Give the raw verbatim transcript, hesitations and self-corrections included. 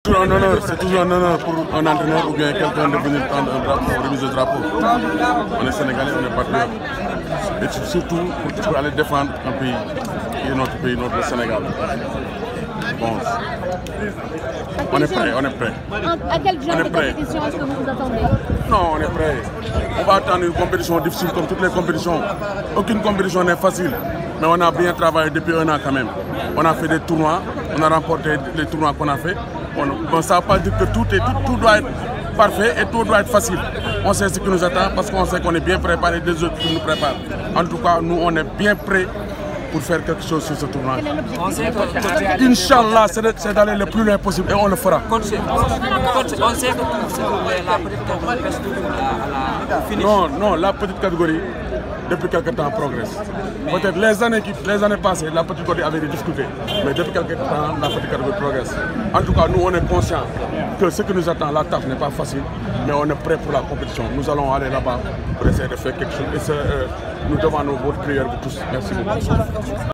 C'est toujours un honneur, c'est toujours un honneur pour un entraîneur ou bien quelqu'un de venir prendre un drapeau, une remise de drapeau. On est Sénégalais, on est patriote. Et surtout pour, pour aller défendre un pays, qui est notre pays, notre Sénégal. Bon, on est prêt, on est prêt. À quel genre de compétition est-ce que vous vous attendez? Non, on est prêt. On va attendre une compétition difficile comme toutes les compétitions. Aucune compétition n'est facile, mais on a bien travaillé depuis un an quand même. On a fait des tournois, on a remporté les tournois qu'on a fait. On, bon, ça ne veut pas dire que tout, est, tout, tout doit être parfait et tout doit être facile. On sait ce qui nous attend parce qu'on sait qu'on est bien préparé, des autres qui nous préparent. En tout cas, nous, on est bien prêts pour faire quelque chose sur ce tournoi. Inch'Allah, c'est d'aller le plus loin possible et on le fera. Coach, on sait que la petite catégorie reste à la finish. Non, non, la petite catégorie, depuis quelque temps, progresse. Peut-être les années, qui, les années passées, la petite catégorie avait des difficultés. Mais depuis quelque temps, la petite catégorie progresse. En tout cas, nous, on est conscients que ce qui nous attend, la tâche n'est pas facile, mais on est prêt pour la compétition. Nous allons aller là-bas pour essayer de faire quelque chose. Et euh, nous demandons votre prière pour tous. Merci beaucoup.